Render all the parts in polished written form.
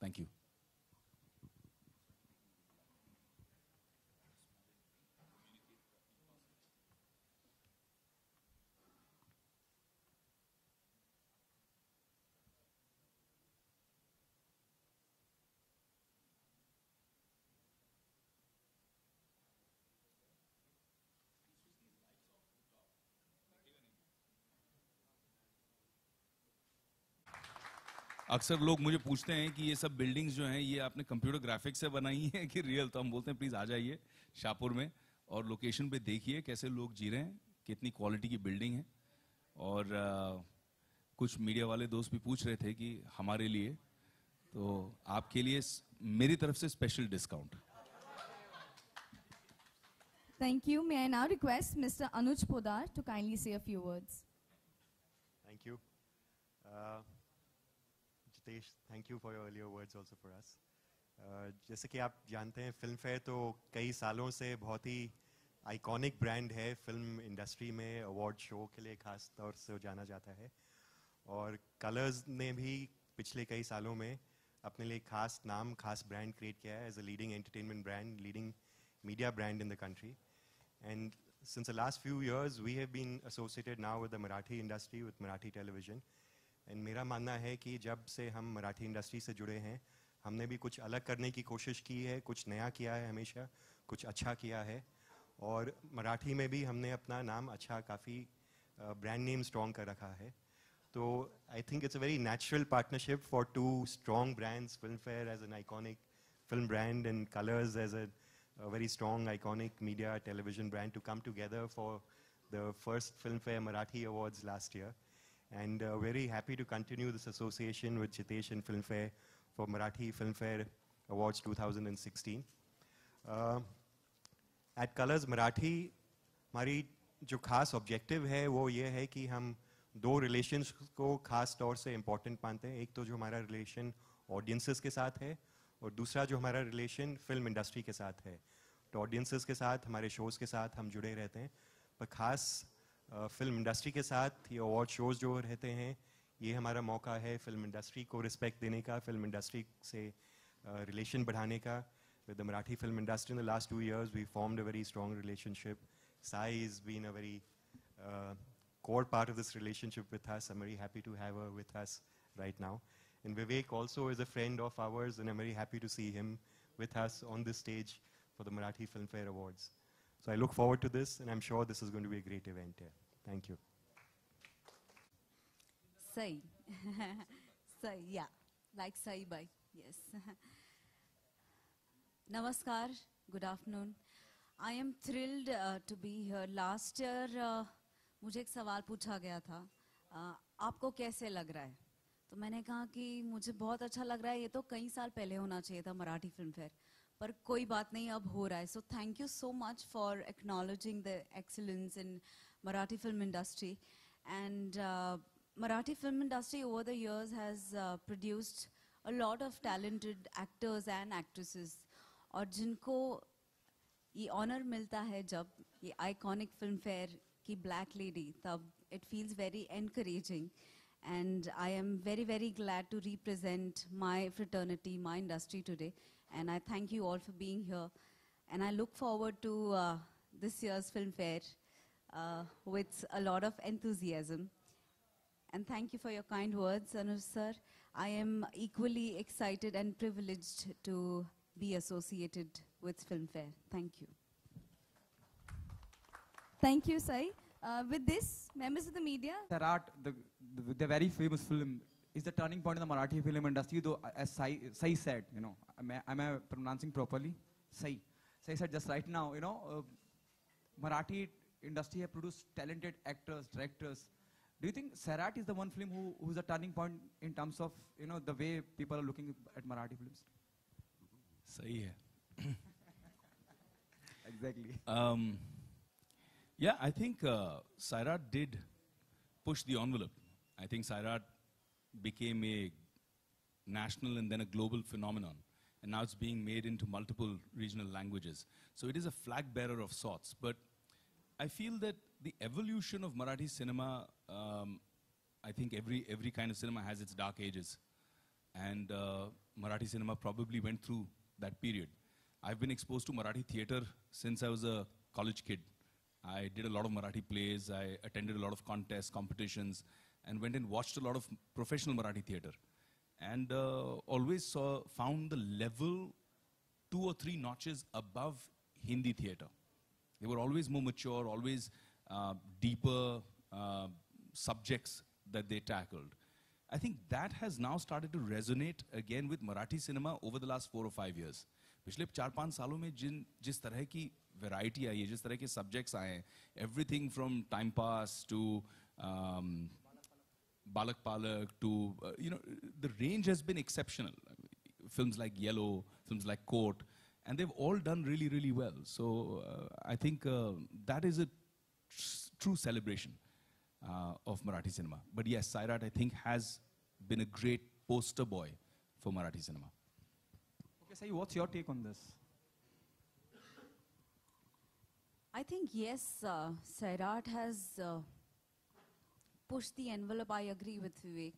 Thank you. अक्सर लोग मुझे पूछते हैं कि ये सब बिल्डिंग्स जो हैं ये आपने कंप्यूटर ग्राफिक्स से बनाई हैं कि रियल, तो हम बोलते हैं प्लीज़ आ जाइए शाहपुर में और लोकेशन पे देखिए कैसे लोग जी रहे हैं, कितनी क्वालिटी की बिल्डिंग है। और कुछ मीडिया वाले दोस्त भी पूछ रहे थे कि हमारे लिए, तो आपके लिए मेरी तरफ से special discount. Thank you. May I now request Mr. Anuj Podar to kindly say a few words. Thank you. Jitesh, thank you for your earlier words also for us. जैसे कि आप जानते हैं फिल्म फेयर तो कई सालों से बहुत ही आइकॉनिक ब्रांड है फिल्म इंडस्ट्री में, अवार्ड शो के लिए खास तौर से जाना जाता है। और कलर्स ने भी पिछले कई सालों में अपने लिए खास नाम, खास ब्रांड क्रिएट किया है as a leading entertainment brand, leading media brand in the country. And since the last few years, we have been associated now with the Marathi industry, with Marathi television. And मेरा मानना है कि जब से हम Marathi industry से जुड़े हैं, हमने भी कुछ अलग करने की कोशिश की है, कुछ नया किया है, हमेशा कुछ अच्छा किया है। और मराठी में भी हमने अपना नाम अच्छा, काफ़ी ब्रांड नेम स्ट्रॉन्ग कर रखा है। तो I think it's a very natural partnership for two strong brands, Filmfare as an iconic film brand and Colors as a very strong, iconic media television brand to come together for the first Filmfare Marathi Awards last year. And very happy to continue this association with Jitesh and Filmfare for Marathi Filmfare Awards 2016. At Colors Marathi, हमारी जो खास objective है वो ये है कि हम दो रिलेशंस को खास तौर से इम्पोर्टेंट मानते हैं। एक तो जो हमारा रिलेशन ऑडियंसेस के साथ है और दूसरा जो हमारा रिलेशन फिल्म इंडस्ट्री के साथ है। तो ऑडियंसेस के साथ, हमारे शोज़ के साथ हम जुड़े रहते हैं, पर ख़ास फिल्म इंडस्ट्री के साथ ये अवार्ड शोज़ जो रहते हैं, ये हमारा मौका है फिल्म इंडस्ट्री को रिस्पेक्ट देने का, फिल्म इंडस्ट्री से रिलेशन बढ़ाने का। With the Marathi film industry in the last 2 years we formed a very strong relationship. Sai has been a very core part of this relationship with us. I'm very happy to have her with us right now. And Vivek also is a friend of ours, and I'm very happy to see him with us on this stage for the Marathi Filmfare Awards. So I look forward to this, and I'm sure this is going to be a great event here. Thank you. Sai. Sai, yeah. Like Sai Bai, yes. Namaskar, good afternoon. I am thrilled to be here. Last year, मुझे एक सवाल पूछा गया था, आपको कैसे लग रहा है? तो मैंने कहा कि मुझे बहुत अच्छा लग रहा है, ये तो कई साल पहले होना चाहिए था मराठी फिल्म फेयर, पर कोई बात नहीं, अब हो रहा है। So thank you so much for acknowledging the excellence in Marathi film industry. And Marathi film industry over the years has produced a lot of talented actors and actresses, और जिनको ये ऑनर मिलता है जब ये आइकॉनिक फिल्म फेयर की black lady, तब it feels very encouraging. And I am very, very glad to represent my fraternity, my industry today. And I thank you all for being here. And I look forward to this year's film fair with a lot of enthusiasm. And thank you for your kind words, Anuj sir. I am equally excited and privileged to be associated with film fair. Thank you. Thank you, Sai. With this, members of the media. Sairat, the very famous film, is the turning point in the Marathi film industry. Though, as Sai said, you know, am I pronouncing properly? Sai said just right now, you know, Marathi industry have produced talented actors, directors. Do you think Sairat is the one film who's a turning point in terms of, you know, the way people are looking at Marathi films? सही है. Exactly. Yeah, I think Sairat did push the envelope. I think Sairat became a national and then a global phenomenon. And now it's being made into multiple regional languages. So it is a flag bearer of sorts. But I feel that the evolution of Marathi cinema, I think every kind of cinema has its dark ages. and Marathi cinema probably went through that period. I've been exposed to Marathi theatre since I was a college kid. I did a lot of Marathi plays, I attended a lot of contests, competitions, and went and watched a lot of professional Marathi theatre. And always found the level 2 or 3 notches above Hindi theatre. They were always more mature, always deeper subjects that they tackled. I think that has now started to resonate again with Marathi cinema over the last 4 or 5 years. पिछले 4-5 सालों में जिस तरह की variety आई है, जिस तरह के सब्जेक्ट्स आए हैं, everything from time pass to Balak Palak to, the range has been exceptional. Films like Yellow, films like Court, and they've all done really, really well. So I think that is a true celebration of Marathi cinema. But yes, Sairat, I think, has been a great poster boy for Marathi cinema. Okay, Sai, what's your take on this? I think yes, Sairat has pushed the envelope. I agree with Vivek.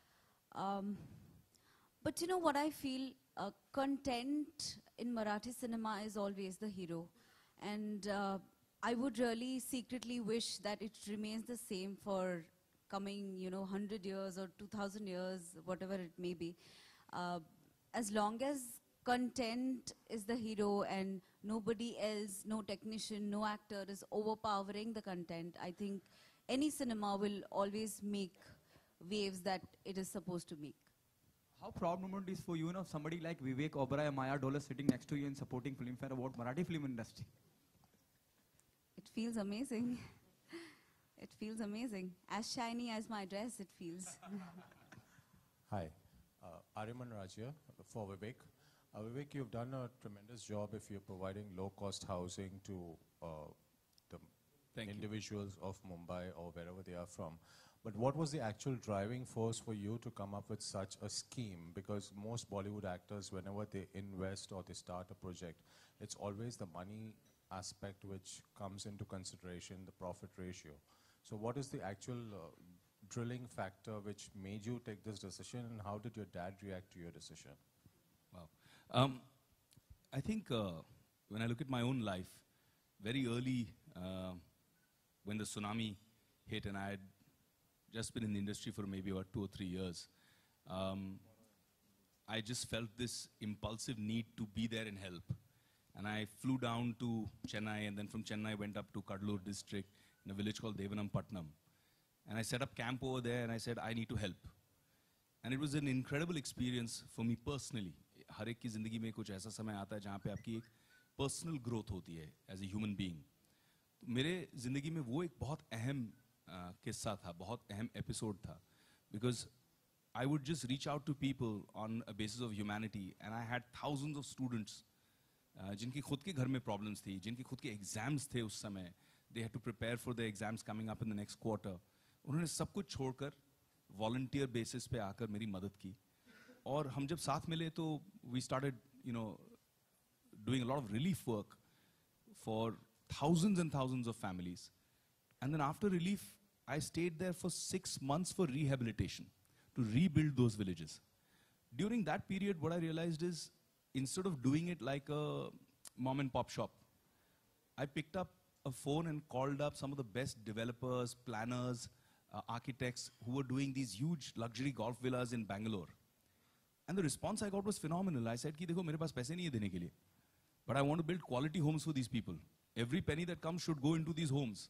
But you know what I feel? Content in Marathi cinema is always the hero. And I would really secretly wish that it remains the same for coming, 100 years or 2000 years, whatever it may be. As long as content is the hero and nobody else, no technician, no actor is overpowering the content, I think any cinema will always make waves that it is supposed to make. How proud moment is for you, somebody like Vivek Oberoi and Maya Dole sitting next to you and supporting Filmfare Award Marathi film industry? It feels amazing. It feels amazing. As shiny as my dress, it feels. Hi, Ariman Raj here for Vivek. Vivek, you've done a tremendous job if you're providing low-cost housing to the Thank you. individuals of Mumbai or wherever they are from. But what was the actual driving force for you to come up with such a scheme? Because most Bollywood actors, whenever they invest or they start a project, it's always the money aspect which comes into consideration, the profit ratio. So what is the actual drilling factor which made you take this decision, and how did your dad react to your decision? Wow. I think when I look at my own life, very early when the tsunami hit and I had just been in the industry for maybe about 2 or 3 years, I just felt this impulsive need to be there and help. And I flew down to Chennai, and then from Chennai went up to Kadalur district in a village called Devanampatnam. And I set up camp over there and I said, I need to help. And it was an incredible experience for me personally. हर एक की ज़िंदगी में कुछ ऐसा समय आता है जहाँ पे आपकी एक personal growth होती है as a human being. तो मेरे ज़िंदगी में वो एक बहुत अहम किस्सा था, बहुत अहम episode था. Because I would just reach out to people on a basis of humanity, and I had thousands of students जिनकी खुद के घर में problems थी, जिनकी खुद के exams थे उस समय. They had to prepare for the exams coming up in the next quarter. उन्होंने सब कुछ छोड़कर volunteer basis पे आकर मेरी मदद की. और हम जब साथ मिले तो we started, doing a lot of relief work for thousands and thousands of families. And then after relief, I stayed there for 6 months for rehabilitation, to rebuild those villages. During that period, what I realized is, instead of doing it like a mom and pop shop, I picked up a phone and called up some of the best developers, planners, architects who were doing these huge luxury golf villas in Bangalore. And the response I got was phenomenal. I said, देखो मेरे पास पैसे नहीं है देने के लिए, but I want to build quality homes for these people. Every penny that comes should go into these homes.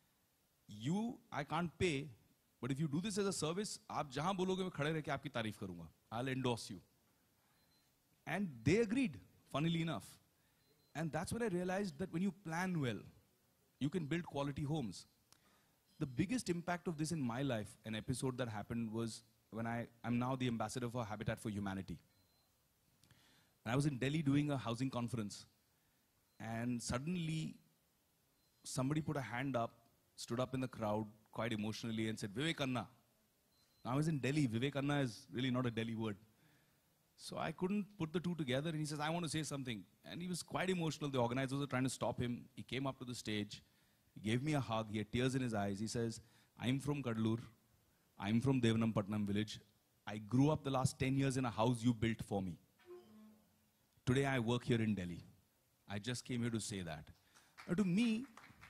I can't pay, but if you do this as a service, आप जहाँ बोलोगे मैं खड़े रह के आपकी तारीफ करूँगा. I'll endorse you. And they agreed, funnily enough. And that's when I realized that when you plan well, you can build quality homes. The biggest impact of this in my life, an episode that happened, was when I'm now the ambassador for Habitat for Humanity. And I was in Delhi doing a housing conference. And suddenly, somebody put a hand up, stood up in the crowd quite emotionally and said, Vivek Anna. Now I was in Delhi. Vivek Anna is really not a Delhi word. So I couldn't put the two together, and he says, I want to say something. And he was quite emotional. The organizers were trying to stop him. He came up to the stage. He gave me a hug. He had tears in his eyes. He says, I'm from Kadalur. I'm from Devanampatnam village. I grew up the last 10 years in a house you built for me. Today I work here in Delhi. I just came here to say that. To me,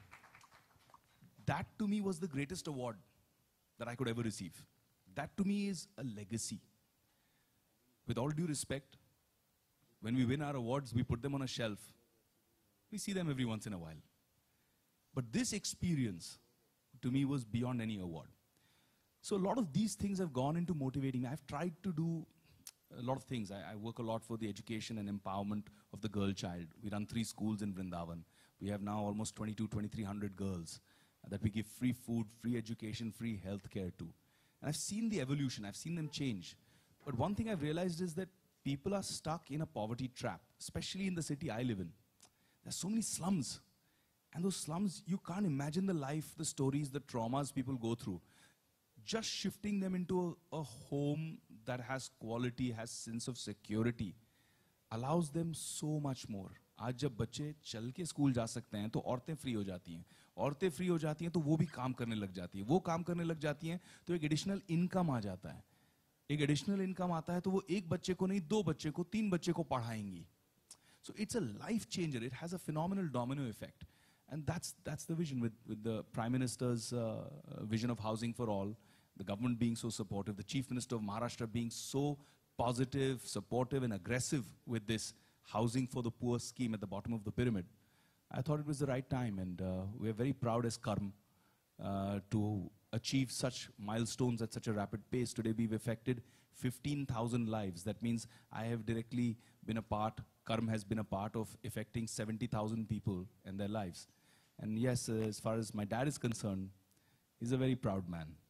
that to me was the greatest award that I could ever receive. That to me is a legacy. With all due respect, when we win our awards, we put them on a shelf. We see them every once in a while. But this experience, to me, was beyond any award. So a lot of these things have gone into motivating me. I've tried to do a lot of things. I work a lot for the education and empowerment of the girl child. We run 3 schools in Vrindavan. We have now almost 2,300 girls that we give free food, free education, free health care to. And I've seen the evolution. I've seen them change. But one thing I've realized is that people are stuck in a poverty trap, especially in the city I live in. There's so many slums. And those slums, you can't imagine the life, the stories, the traumas people go through. Just shifting them into a home that has quality, has sense of security, allows them so much more. आज जब बच्चे चल के school जा सकते हैं तो औरतें फ्री हो जाती हैं. औरतें फ्री हो जाती हैं तो वो भी काम करने लग जाती हैं. वो काम करने लग जाती हैं तो एक एडिशनल इनकम आ जाता है. एक एडिशनल इनकम आता है तो वो एक बच्चे को नहीं, 2 बच्चे को, 3 बच्चे को पढ़ाएंगी. So it's a life changer. It has a phenomenal domino effect. And that's the vision with the Prime Minister's vision of housing for all, the government being so supportive, the Chief Minister of Maharashtra being so positive, supportive and aggressive with this housing for the poor scheme at the bottom of the pyramid. I thought it was the right time, and we are very proud as Karm to achieve such milestones at such a rapid pace. Today we've affected 15,000 lives. That means I have directly been a part, Karm has been a part of affecting 70,000 people and their lives. And yes, as far as my dad is concerned, he's a very proud man.